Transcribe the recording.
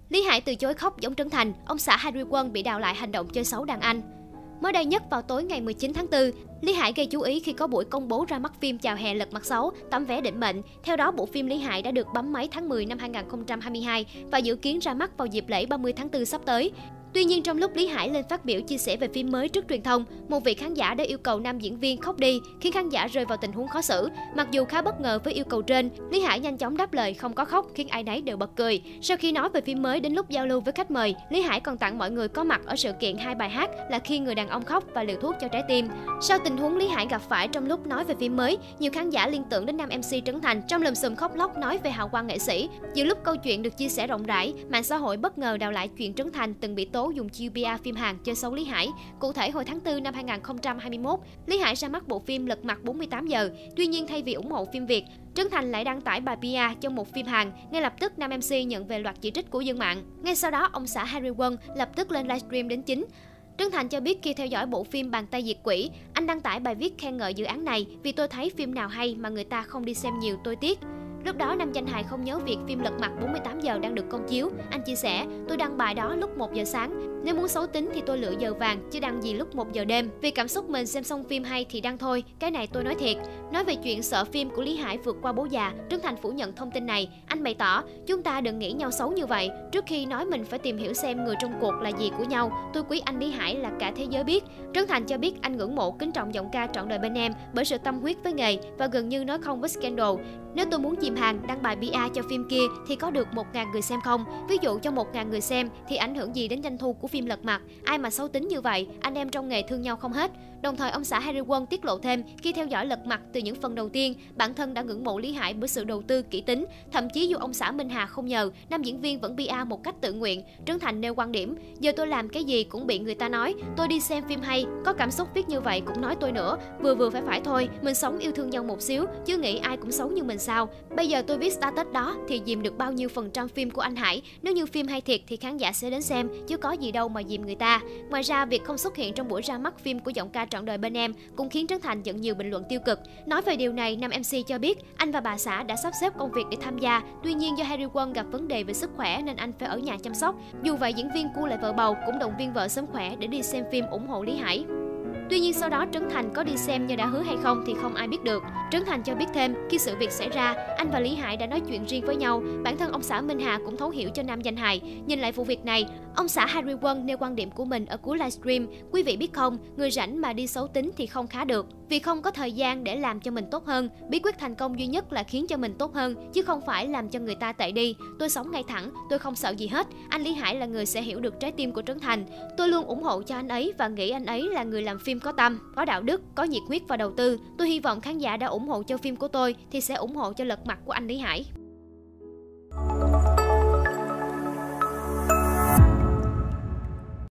Lý Hải từ chối khóc giống Trấn Thành, ông xã Harry Won bị đào lại hành động chơi xấu đàn anh. Mới đây nhất vào tối ngày 19 tháng 4, Lý Hải gây chú ý khi có buổi công bố ra mắt phim Chào hè lật mặt xấu, tấm vé định mệnh. Theo đó, bộ phim Lý Hải đã được bấm máy tháng 10 năm 2022 và dự kiến ra mắt vào dịp lễ 30 tháng 4 sắp tới. Tuy nhiên, trong lúc Lý Hải lên phát biểu chia sẻ về phim mới trước truyền thông, một vị khán giả đã yêu cầu nam diễn viên khóc đi, khiến khán giả rơi vào tình huống khó xử. Mặc dù khá bất ngờ với yêu cầu trên, Lý Hải nhanh chóng đáp lời không có khóc, khiến ai nấy đều bật cười. Sau khi nói về phim mới, đến lúc giao lưu với khách mời, Lý Hải còn tặng mọi người có mặt ở sự kiện 2 bài hát là Khi người đàn ông khóc và Liều thuốc cho trái tim. Sau tình huống Lý Hải gặp phải trong lúc nói về phim mới, nhiều khán giả liên tưởng đến nam MC Trấn Thành trong lùm xùm khóc lóc nói về hào quang nghệ sĩ. Giữa lúc câu chuyện được chia sẻ rộng rãi, mạng xã hội bất ngờ đào lại chuyện Trấn Thành từng bị tố dùng chiêu PR phim Hàn chơi xấu Lý Hải. Cụ thể, hồi tháng 4 năm 2021, Lý Hải ra mắt bộ phim Lật mặt 48 giờ. Tuy nhiên, thay vì ủng hộ phim Việt, Trấn Thành lại đăng tải bài PR cho một phim Hàn. Ngay lập tức, nam MC nhận về loạt chỉ trích của dân mạng. Ngay sau đó, ông xã Harry Won lập tức lên livestream đính chính. Trấn Thành cho biết khi theo dõi bộ phim Bàn tay diệt quỷ, anh đăng tải bài viết khen ngợi dự án này vì tôi thấy phim nào hay mà người ta không đi xem nhiều tôi tiếc. Lúc đó, nam danh hài không nhớ việc phim Lật mặt 48 giờ đang được công chiếu. Anh chia sẻ, tôi đăng bài đó lúc 1 giờ sáng. Nếu muốn xấu tính thì tôi lựa giờ vàng, chứ đăng gì lúc 1 giờ đêm. Vì cảm xúc mình xem xong phim hay thì đăng thôi, cái này tôi nói thiệt. Nói về chuyện sợ phim của Lý Hải vượt qua Bố già, Trấn Thành phủ nhận thông tin này. Anh bày tỏ, chúng ta đừng nghĩ nhau xấu như vậy. Trước khi nói mình phải tìm hiểu xem người trong cuộc là gì của nhau. Tôi quý anh Lý Hải là cả thế giới biết. Trấn Thành cho biết anh ngưỡng mộ, kính trọng giọng ca trọn đời bên em bởi sự tâm huyết với nghề và gần như nói không với scandal. Nếu tôi muốn chìm hàng đăng bài PR cho phim kia thì có được 1.000 người xem không? Ví dụ cho 1.000 người xem thì ảnh hưởng gì đến doanh thu của phim Lật mặt? Ai mà xấu tính như vậy, anh em trong nghề thương nhau không hết. Đồng thời, ông xã Harry Won tiết lộ thêm, khi theo dõi Lật mặt từ những phần đầu tiên, bản thân đã ngưỡng mộ Lý Hải bởi sự đầu tư kỹ tính. Thậm chí dù ông xã Minh Hà không nhờ, nam diễn viên vẫn PR một cách tự nguyện. Trấn Thành nêu quan điểm, giờ tôi làm cái gì cũng bị người ta nói, tôi đi xem phim hay, có cảm xúc viết như vậy cũng nói tôi nữa, vừa phải thôi, mình sống yêu thương nhau một xíu, chứ nghĩ ai cũng xấu như mình sao. Bây giờ tôi viết status đó thì dìm được bao nhiêu phần trăm phim của anh Hải, nếu như phim hay thiệt thì khán giả sẽ đến xem, chứ có gì đâu mà dìm người ta. Ngoài ra, việc không xuất hiện trong buổi ra mắt phim của giọng ca trọn đời bên em cũng khiến Trấn Thành nhận nhiều bình luận tiêu cực. Nói về điều này, nam MC cho biết anh và bà xã đã sắp xếp công việc để tham gia, tuy nhiên do Harry Won gặp vấn đề về sức khỏe nên anh phải ở nhà chăm sóc. Dù vậy, diễn viên Cua lại vợ bầu cũng động viên vợ sớm khỏe để đi xem phim ủng hộ Lý Hải. Tuy nhiên sau đó Trấn Thành có đi xem như đã hứa hay không thì không ai biết được. Trấn Thành cho biết thêm, khi sự việc xảy ra, anh và Lý Hải đã nói chuyện riêng với nhau. Bản thân ông xã Minh Hà cũng thấu hiểu cho nam danh hài. Nhìn lại vụ việc này, ông xã Harry Won nêu quan điểm của mình ở cuối livestream. Quý vị biết không, người rảnh mà đi xấu tính thì không khá được. Vì không có thời gian để làm cho mình tốt hơn. Bí quyết thành công duy nhất là khiến cho mình tốt hơn, chứ không phải làm cho người ta tệ đi. Tôi sống ngay thẳng, tôi không sợ gì hết. Anh Lý Hải là người sẽ hiểu được trái tim của Trấn Thành. Tôi luôn ủng hộ cho anh ấy và nghĩ anh ấy là người làm phim có tâm, có đạo đức, có nhiệt huyết và đầu tư. Tôi hy vọng khán giả đã ủng hộ cho phim của tôi thì sẽ ủng hộ cho Lật mặt của anh Lý Hải.